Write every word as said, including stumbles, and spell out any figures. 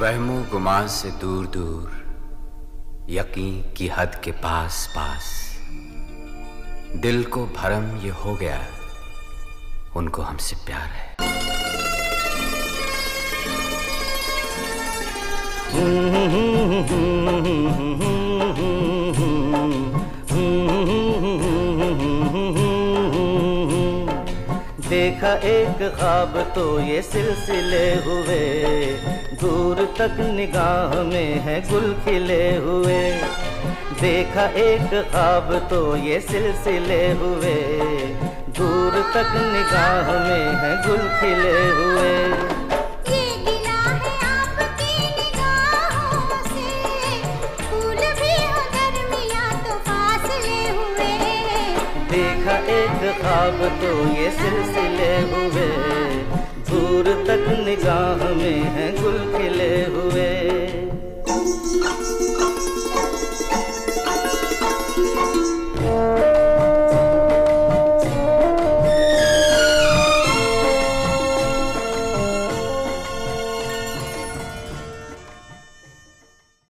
वहमो गुमान से दूर दूर, यकीन की हद के पास पास, दिल को भरम ये हो गया, उनको हमसे प्यार है। देखा एक ख्वाब तो ये सिलसिले हुए, दूर तक निगाह में है गुल खिले हुए। देखा एक ख्वाब तो ये सिलसिले हुए, दूर तक निगाह में है गुल खिले हुए। ये गिला है आपकी निगाहों से, फूल भी हो दरमियां तो फासले हुए। देखा एक ख्वाब तो ये सिलसिले हुए, दूर तक निगाह में है गुल खिले हुए।